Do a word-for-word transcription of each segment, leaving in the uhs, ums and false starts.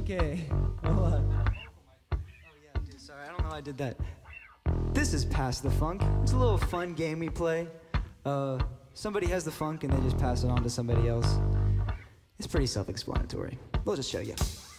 Okay. Well, uh, oh yeah, dude, sorry, I don't know how I did that. This is Pass the Funk. It's a little fun game we play. Uh, somebody has the funk and they just pass it on to somebody else. It's pretty self-explanatory. We'll just show you.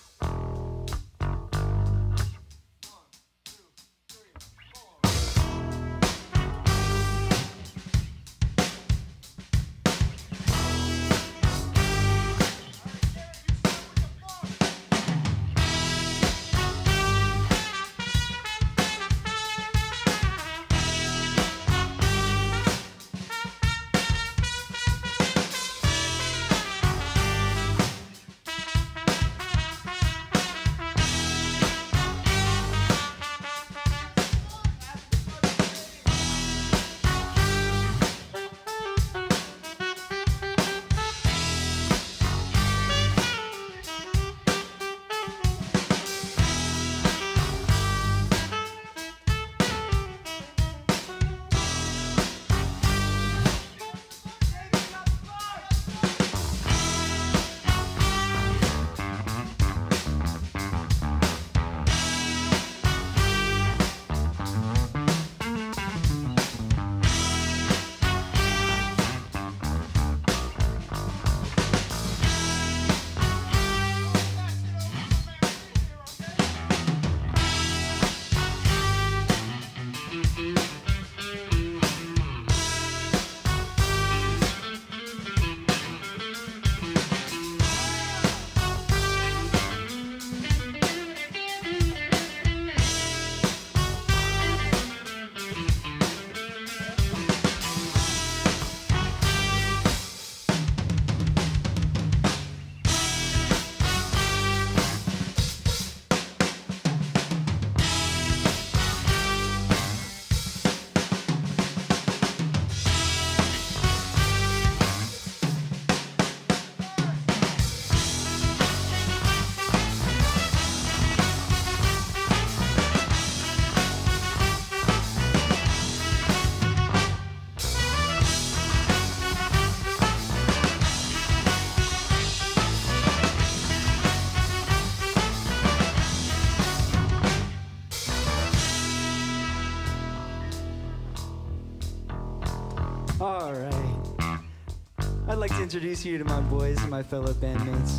All right. I'd like to introduce you to my boys and my fellow bandmates.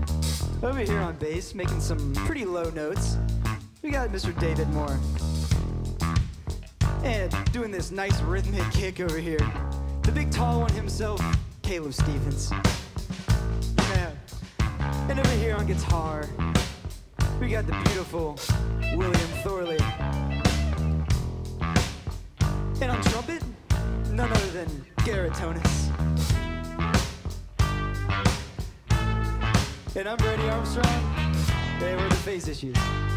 Over here on bass, making some pretty low notes, we got Mister David Moore. And doing this nice rhythmic kick over here, the big tall one himself, Caleb Stevens. Yeah. And over here on guitar, we got the beautiful William Thorley. And on trumpet, none other than Garrett Tonos. And I'm Brady Armstrong. Hey, we're the Face Issues.